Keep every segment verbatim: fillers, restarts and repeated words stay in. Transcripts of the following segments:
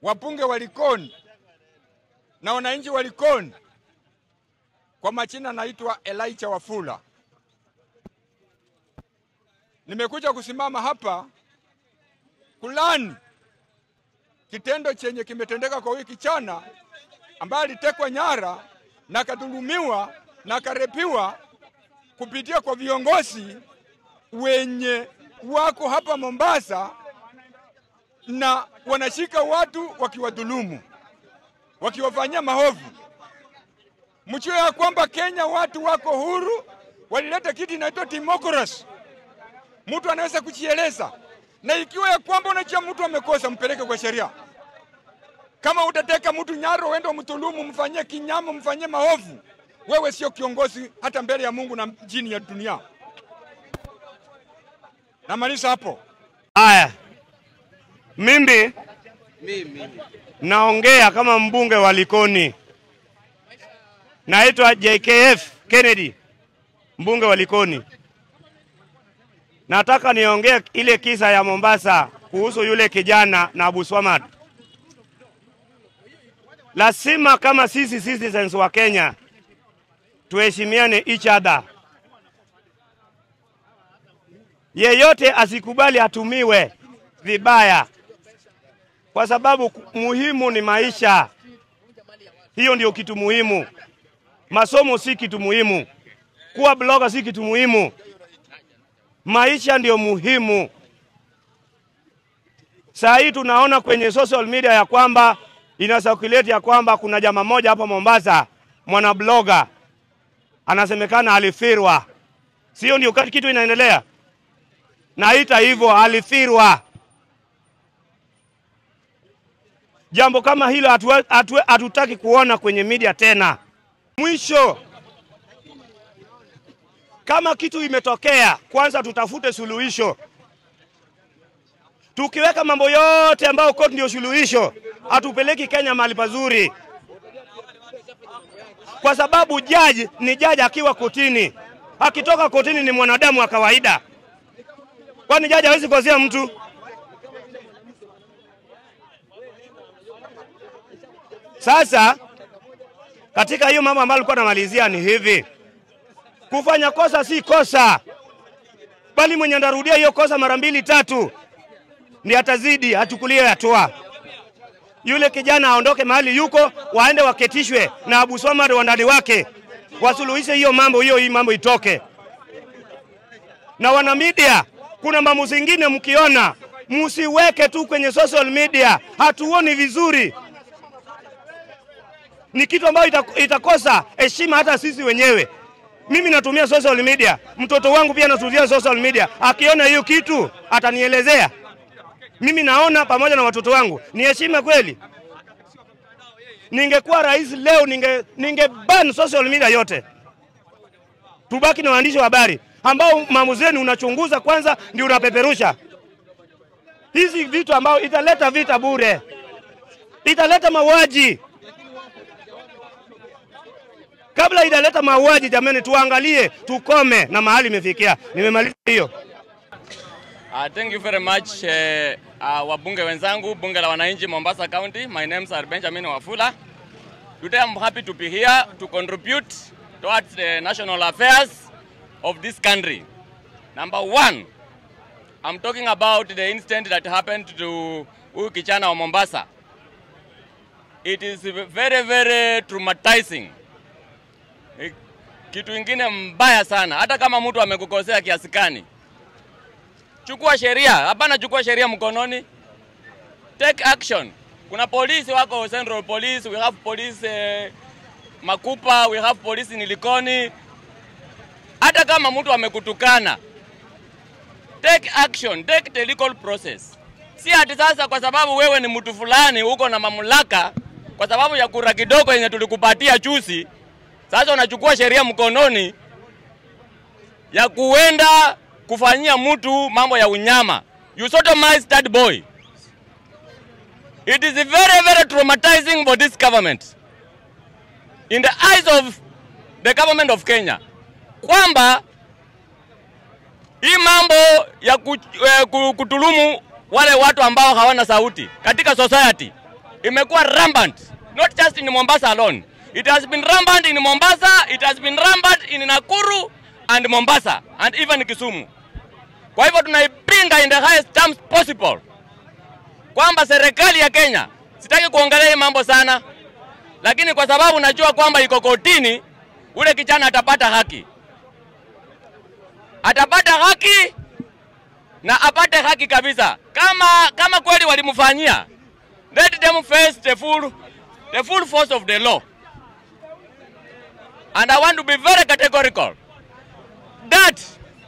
wabunge wa Likoni na wananchi wa Likoni. Kwa majina naitwa Elijah Wafula. Nimekuja kusimama hapa kulani kitendo chenye kimetendeka kwa wiki jana, ambaye alitekwa nyara na kadhulumiwa na karepiwa kupitia kwa viongozi wenye wako hapa Mombasa, na wanashika watu wakiwadhulumu, wakiwafanyia maovu. Mchue ya kwamba Kenya watu wako huru, walileta kitu inaitwa democracy. Mtu anaweza kujieleza, na ikiwa ya kwamba unajua mtu amekosa, mpeleke kwa sheria. Kama utateka mtu nyara, uende umdhulumu, mfanyie kinyama, mfanyie maovu, wewe sio kiongozi hata mbele ya Mungu na chini ya dunia. Namaliza hapo. Haya, mimi mimi naongea kama mbunge wa Likoni. Naitwa J K F Kennedy, mbunge wa Likoni. Nataka niongee ile kisa ya Mombasa kuhusu yule kijana na Abu Swamad. Lazima kama sisi citizens wa Kenya tuheshimiane each other. Yeyote asikubali atumiwe vibaya, kwa sababu muhimu ni maisha. Hiyo ndio kitu muhimu. Masomo si kitu muhimu. Kuwa blogger si kitu muhimu. Maisha ndio muhimu. Saa hii tunaona kwenye social media ya kwamba inasirculate ya kwamba kuna jamaa moja hapa Mombasa, mwana blogger, anasemekana alifirwa. Sio ndio kitu inaendelea? Naita hivyo, alifirwa. Jambo kama hilo hatutaki kuona kwenye media tena. Mwisho, kama kitu imetokea, kwanza tutafute suluhisho. Tukiweka mambo yote ambao court ndio suluhisho, hatupeleki Kenya mahali pazuri. Kwa sababu judge ni judge akiwa kotini. Akitoka kotini ni mwanadamu wa kawaida. Kwani judge hawezi kukosea mtu? Sasa katika hiyo mambo ambayo alikuwa anamalizia ni hivi. Kufanya kosa si kosa, bali mwenye ndarudia hiyo kosa mara mbili tatu ni atazidi achukulie hatua. Yule kijana aondoke mahali yuko, waende waketishwe na Abu Swamad wandani wake, wasuluhishe hiyo mambo, hiyo hii mambo itoke. Na wana media, kuna mambo zingine mkiona, msiweke tu kwenye social media, hatuoni vizuri. Ni kitu ambayo itakosa heshima hata sisi wenyewe. Mimi natumia social media, mtoto wangu pia anatumia social media. Akiona hiyo kitu atanielezea. Mimi naona pamoja na watoto wangu. Ni heshima kweli? Ningekuwa rais leo ninge ninge ban social media yote. Tubaki na waandishi wa habari ambao maamuzi yenu unachunguza kwanza ndio unapeperusha. Hizi vitu ambao italeta vita bure. Italeta mauaji. Kabla italeta mauaji, jamani, tuangalie, tukome na mahali imefikia. Nimemaliza hiyo. Uh, thank you very much uh, uh, wabunge wenzangu, bunge la wananchi Mombasa County. My name is Benjamin Wafula. Today I'm happy to be here to contribute towards the national affairs of this country. Number one, I'm talking about the incident that happened to huyu kijana wa Mombasa. It is very very traumatizing. Kitu ingine mbaya sana, hata kama mtu amekukosea kiasi gani, chukua sheria, hapana chukua sheria mkononi. Take action. Kuna polisi wako Central Police, we have police eh, Makupa, we have police in Likoni. Hata kama mtu amekutukana, take action, take the legal process. Si ati sasa kwa sababu wewe ni mtu fulani uko na mamlaka, kwa sababu ya kura kidogo yenye tulikupatia chusi, sasa unachukua sheria mkononi ya kuenda kufanyia mtu mambo ya unyama. You sodomized that boy. It is very very traumatizing for this government, in the eyes of the government of Kenya, kwamba hii mambo ya kutulumu wale watu ambao hawana sauti katika society imekuwa rampant, not just in Mombasa alone. It has been rampant in Mombasa, it has been rampant in Nakuru and Mombasa and even Kisumu. Kwa hivyo tunaipinga in the highest terms possible kwamba serikali ya Kenya, sitaki kuongelea mambo sana, lakini kwa sababu najua kwamba iko kotini, ule kijana atapata haki. Atapata haki na apate haki kabisa. Kama kama kweli walimfanyia, let them face the full the full force of the law. And I want to be very categorical that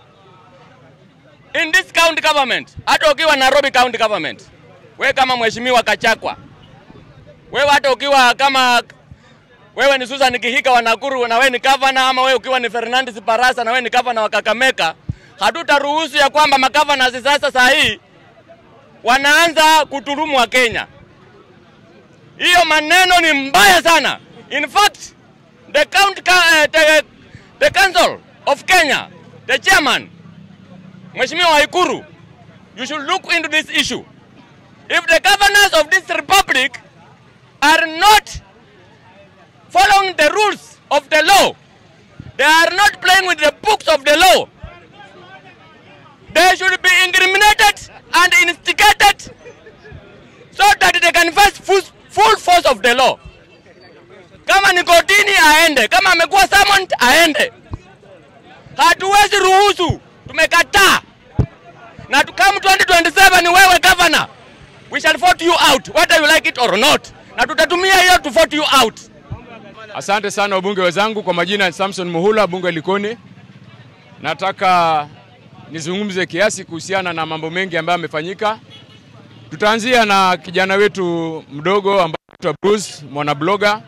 in this county government, hata ukiwa Nairobi county government, wewe kama mheshimiwa Kachakwa, wewe hata ukiwa kama wewe ni Susan Kihika wa Nakuru na wewe ni governor, ama wewe ukiwa ni Fernandes Barasa na wewe ni governor wa Kakamega, hatutaruhusu ya kwamba magavana sasa saa hii wanaanza kuturumu wa Kenya. Hiyo maneno ni mbaya sana. In fact, the county uh, the, the council of Kenya, the chairman, Mheshimiwa Waikuru, you should look into this issue. If the governors of this republic are not following the rules of the law, they are not playing with the books of the law, they should be incriminated and instigated so that they can face full, full force of the law. Kama ni kotini aende, kama amekuwa summoned aende. Hatuwezi ruhusu, tumekataa. Na kama twenty twenty-seven wewe governor, we shall vote you out whether you like it or not. Na tutatumia hiyo to vote you out. Asante sana wabunge wenzangu, kwa majina Samson Muhula, bunge Likoni. Nataka nizungumze kiasi kuhusiana na mambo mengi ambayo yamefanyika. Tutaanzia na kijana wetu mdogo ambaye anaitwa Bruce, mwana blogger.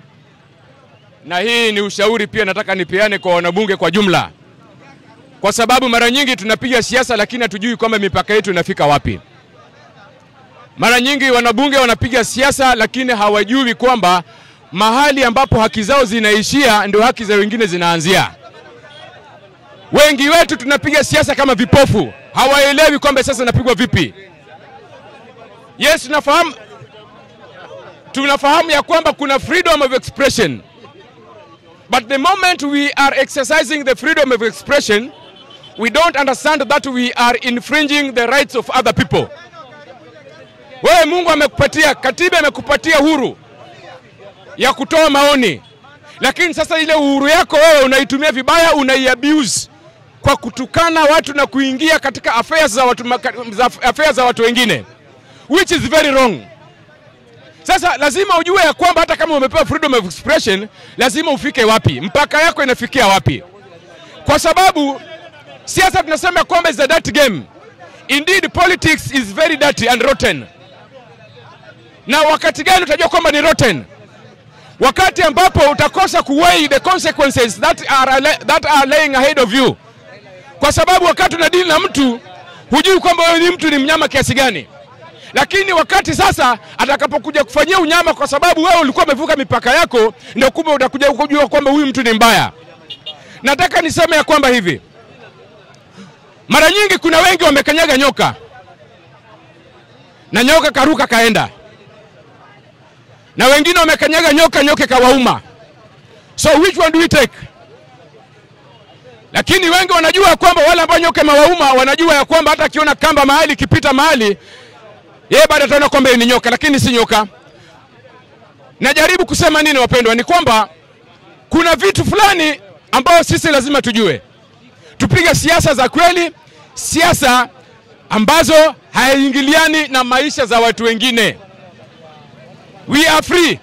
Na hii ni ushauri pia nataka nipeane kwa wanabunge kwa jumla. Kwa sababu mara nyingi tunapiga siasa lakini hatujui kwamba mipaka yetu inafika wapi. Mara nyingi wanabunge wanapiga siasa lakini hawajui kwamba mahali ambapo haki zao zinaishia ndio haki za wengine zinaanzia. Wengi wetu tunapiga siasa kama vipofu, hawaelewi kwamba sasa napigwa vipi. Yes, tunafahamu tunafahamu ya kwamba kuna freedom of expression. But the moment we are exercising the freedom of expression, we don't understand that we are infringing the rights of other people. Wewe Mungu amekupatia, katiba amekupatia huru ya kutoa maoni. Lakini sasa ile uhuru yako wewe unaitumia vibaya, unaiabuse kwa kutukana watu na kuingia katika affairs za watu, affairs za watu wengine, which is very wrong. Sasa lazima ujue ya kwamba hata kama umepewa freedom of expression, lazima ufike wapi, mpaka yako inafikia wapi. Kwa sababu siasa tunasema kwamba is a dirty game. Indeed, politics is very dirty and rotten. Na wakati gani utajua kwamba ni rotten? Wakati ambapo utakosa kuweigh the consequences that are that are laying ahead of you. Kwa sababu wakati unadili na mtu, hujui kwamba wewe ni mtu ni mnyama kiasi gani. Lakini wakati sasa atakapokuja kufanyia unyama kwa sababu wewe ulikuwa umevuka mipaka yako, ndio kumbe utakuja kujua kwamba huyu mtu ni mbaya. Nataka niseme ya kwamba hivi, mara nyingi kuna wengi wamekanyaga nyoka, na nyoka karuka kaenda. Na wengine wamekanyaga nyoka, nyoka kawauma. So which one do we take? Lakini wengi wanajua kwamba wale ambao nyoka mawauma wanajua ya kwamba hata akiona kamba mahali kipita mahali, yeye baada ataona kwamba ni nyoka, lakini si nyoka. Najaribu kusema nini wapendwa, ni kwamba kuna vitu fulani ambao sisi lazima tujue. Tupige siasa za kweli, siasa ambazo haingiliani na maisha za watu wengine. We are free.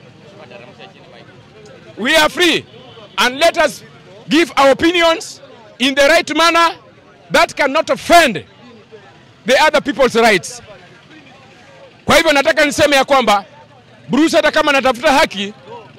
We are free. And let us give our opinions in the right manner that cannot offend the other people's rights. Kwa hivyo nataka niseme ya kwamba Bruce hata kama anatafuta haki,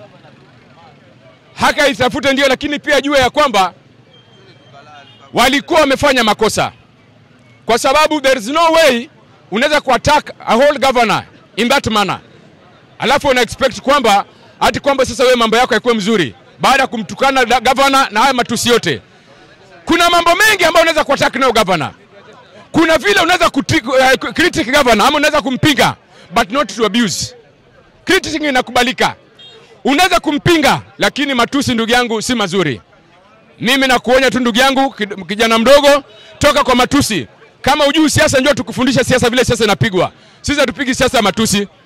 haki itafute ndio, lakini pia jua ya kwamba walikuwa wamefanya makosa. Kwa sababu there is no way unaweza kuattack a whole governor in that manner. Alafu una expect kwamba hati kwamba sasa wewe mambo yako yakuwe mzuri baada ya kumtukana governor na haya matusi yote. Kuna mambo mengi ambayo unaweza kuattack nayo governor. Kuna vile unaweza critic governor ama unaweza kumpinga, but not to abuse. criticism inakubalika. Unaweza kumpinga, lakini matusi ndugu yangu si mazuri. Mimi nakuonya tu ndugu yangu kijana mdogo, toka kwa matusi. Kama hujui siasa njoo tukufundisha siasa vile siasa inapigwa. Sisi hatupigi siasa ya matusi.